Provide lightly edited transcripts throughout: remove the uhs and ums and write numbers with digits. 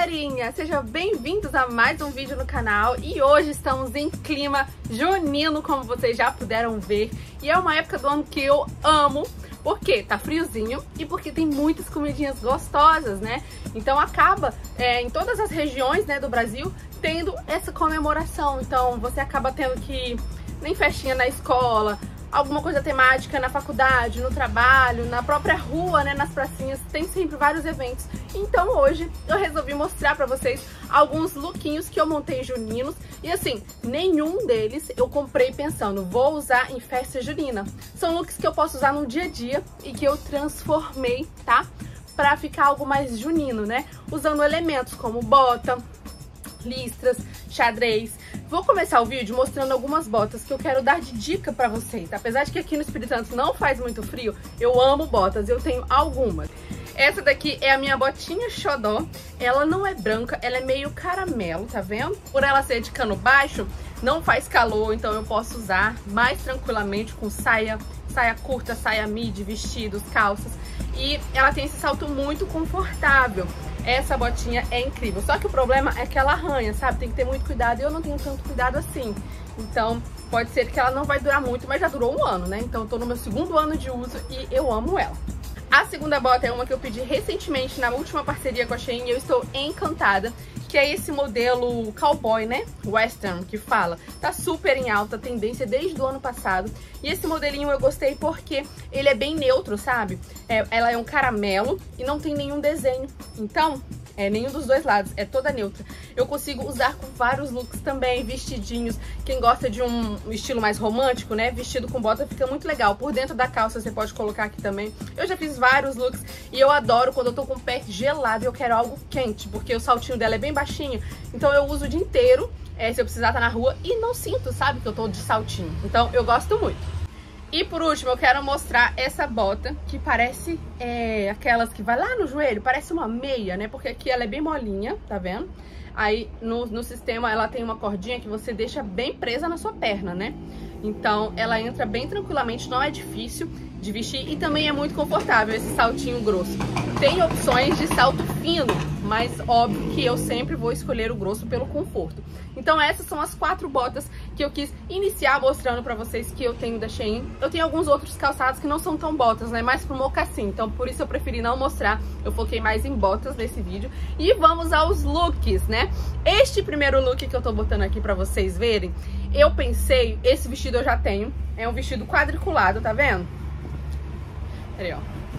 galerinha, sejam bem-vindos a mais um vídeo no canal. E hoje estamos em clima junino, como vocês já puderam ver. E é uma época do ano que eu amo, porque tá friozinho e porque tem muitas comidinhas gostosas, né? Então acaba em todas as regiões, né, do Brasil tendo essa comemoração. Então você acaba tendo que ir em festinha na escola, alguma coisa temática na faculdade, no trabalho, na própria rua, né, nas pracinhas, tem sempre vários eventos. Então hoje eu resolvi mostrar pra vocês alguns lookinhos que eu montei juninos. E assim, nenhum deles eu comprei pensando, vou usar em festa junina. São looks que eu posso usar no dia a dia e que eu transformei, tá? Pra ficar algo mais junino, né? Usando elementos como bota, listras, xadrez. Vou começar o vídeo mostrando algumas botas que eu quero dar de dica pra vocês. Apesar de que aqui no Espírito Santo não faz muito frio, eu amo botas, eu tenho algumas. Essa daqui é a minha botinha xodó. Ela não é branca, ela é meio caramelo, tá vendo? Por ela ser de cano baixo, não faz calor, então eu posso usar mais tranquilamente com saia curta, saia midi, vestidos, calças. E ela tem esse salto muito confortável. Essa botinha é incrível, só que o problema é que ela arranha, sabe? Tem que ter muito cuidado e eu não tenho tanto cuidado assim. Então pode ser que ela não vai durar muito, mas já durou um ano, né? Então eu tô no meu segundo ano de uso e eu amo ela. A segunda bota é uma que eu pedi recentemente na última parceria com a Shein e eu estou encantada, que é esse modelo cowboy, né? Western, que fala. Tá super em alta tendência desde o ano passado. E esse modelinho eu gostei porque ele é bem neutro, sabe? Ela é um caramelo e não tem nenhum desenho. Então, nenhum dos dois lados, é toda neutra. Eu consigo usar com vários looks também, vestidinhos. Quem gosta de um estilo mais romântico, né? Vestido com bota fica muito legal. Por dentro da calça você pode colocar aqui também. Eu já fiz vários looks e eu adoro quando eu tô com o pé gelado e eu quero algo quente, porque o saltinho dela é bem baixinho. Então eu uso o dia inteiro, se eu precisar estar na rua, e não sinto, sabe, que eu tô de saltinho. Então eu gosto muito. E por último, eu quero mostrar essa bota, que parece aquelas que vai lá no joelho, parece uma meia, né? Porque aqui ela é bem molinha, tá vendo? Aí no sistema ela tem uma cordinha que você deixa bem presa na sua perna, né? Então ela entra bem tranquilamente, não é difícil de vestir e também é muito confortável esse saltinho grosso. Tem opções de salto fino, mas óbvio que eu sempre vou escolher o grosso pelo conforto. Então essas são as 4 botas que eu quis iniciar mostrando pra vocês que eu tenho da Shein. Eu tenho alguns outros calçados que não são tão botas, né? Mais pro mocassim, então por isso eu preferi não mostrar. Eu foquei mais em botas nesse vídeo. E vamos aos looks, né? Este primeiro look que eu tô botando aqui pra vocês verem, eu pensei, esse vestido eu já tenho. É um vestido quadriculado, tá vendo? Peraí, ó.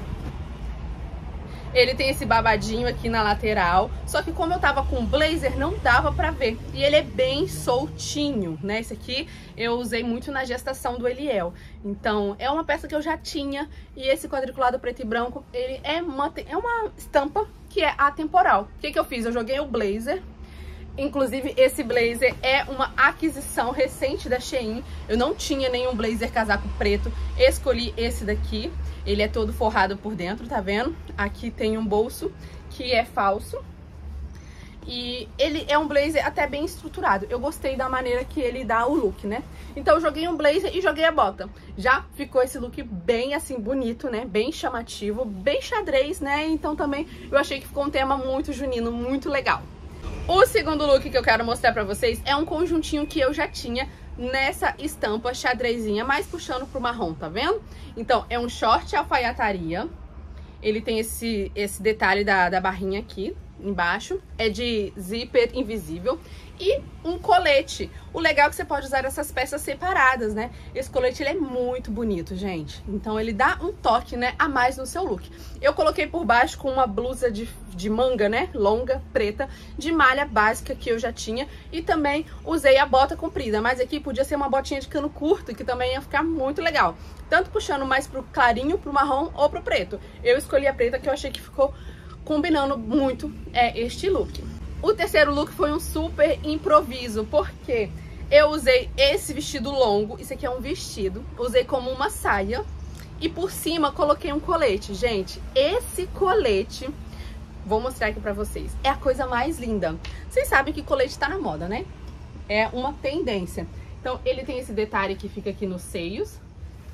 Ele tem esse babadinho aqui na lateral, só que como eu tava com blazer, não dava pra ver. E ele é bem soltinho, né? Esse aqui eu usei muito na gestação do Eliel. Então, é uma peça que eu já tinha. E esse quadriculado preto e branco, ele é uma estampa que é atemporal. O que eu fiz? Eu joguei o blazer. Inclusive, esse blazer é uma aquisição recente da Shein. Eu não tinha nenhum blazer casaco preto. Escolhi esse daqui. Ele é todo forrado por dentro, tá vendo? Aqui tem um bolso que é falso. E ele é um blazer até bem estruturado. Eu gostei da maneira que ele dá o look, né? Então eu joguei um blazer e joguei a bota. Já ficou esse look bem assim, bonito, né? Bem chamativo, bem xadrez, né? Então também eu achei que ficou um tema muito junino, muito legal. O segundo look que eu quero mostrar pra vocês é um conjuntinho que eu já tinha nessa estampa xadrezinha, mais puxando pro marrom, tá vendo? Então, é um short alfaiataria. Ele tem esse detalhe da barrinha aqui embaixo. É de zíper invisível. E um colete. O legal é que você pode usar essas peças separadas, né? Esse colete, ele é muito bonito, gente. Então, ele dá um toque, né, a mais no seu look. Eu coloquei por baixo com uma blusa de manga, né, longa, preta, de malha básica que eu já tinha. E também usei a bota comprida. Mas aqui podia ser uma botinha de cano curto, que também ia ficar muito legal. Tanto puxando mais pro clarinho, pro marrom ou pro preto. Eu escolhi a preta, que eu achei que ficou combinando muito este look. O terceiro look foi um super improviso, porque eu usei esse vestido longo, isso aqui é um vestido, usei como uma saia e por cima coloquei um colete. Gente, esse colete, vou mostrar aqui pra vocês, é a coisa mais linda. Vocês sabem que colete tá na moda, né? É uma tendência. Então ele tem esse detalhe que fica aqui nos seios,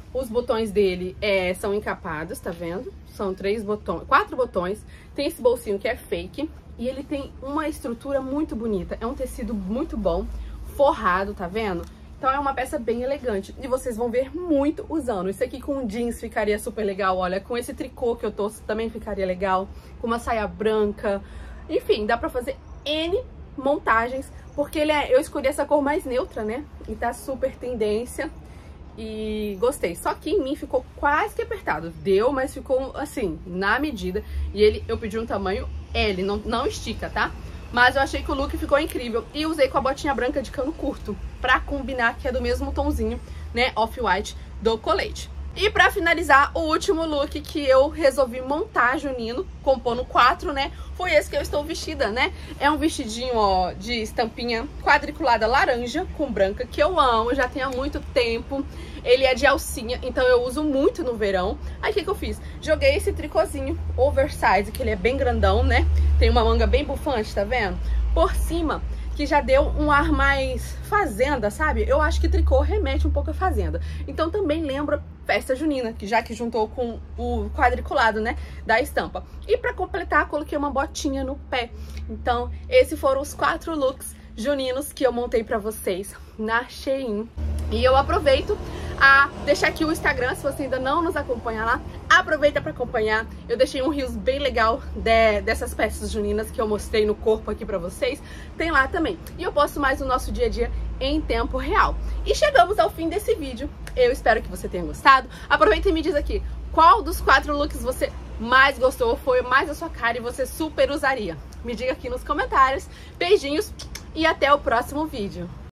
Os botões dele são encapados, tá vendo? São 4 botões. Tem esse bolsinho que é fake. E ele tem uma estrutura muito bonita. É um tecido muito bom, forrado, tá vendo? Então é uma peça bem elegante. E vocês vão ver muito usando. Isso aqui com jeans ficaria super legal, olha. Com esse tricô que eu tô também ficaria legal. Com uma saia branca. Enfim, dá pra fazer N montagens. Porque eu escolhi essa cor mais neutra, né? E tá super tendência. E gostei. Só que em mim ficou quase que apertado. Deu, mas ficou assim, na medida. E eu pedi um tamanho L, não estica, tá? Mas eu achei que o look ficou incrível. E usei com a botinha branca de cano curto, pra combinar, que é do mesmo tomzinho, né? Off-white do colete. E pra finalizar, o último look que eu resolvi montar junino, compondo 4, né? Foi esse que eu estou vestida, né? É um vestidinho, ó, de estampinha quadriculada laranja com branca, que eu amo, já tem há muito tempo. Ele é de alcinha, então eu uso muito no verão. Aí o que eu fiz? Joguei esse tricôzinho oversize, que ele é bem grandão, né? Tem uma manga bem bufante, tá vendo? Por cima, que já deu um ar mais fazenda, sabe? Eu acho que tricô remete um pouco a fazenda. Então também lembra festa junina, que já que juntou com o quadriculado, né, da estampa. E pra completar, coloquei uma botinha no pé. Então, esses foram os 4 looks juninos que eu montei pra vocês na Shein. E eu aproveito a deixar aqui o Instagram, se você ainda não nos acompanha lá, aproveita para acompanhar. Eu deixei um reels bem legal dessas peças juninas que eu mostrei no corpo aqui pra vocês. Tem lá também. E eu posto mais o nosso dia a dia em tempo real. E chegamos ao fim desse vídeo. Eu espero que você tenha gostado. Aproveita e me diz aqui, qual dos 4 looks você mais gostou, foi mais a sua cara e você super usaria? Me diga aqui nos comentários. Beijinhos e até o próximo vídeo.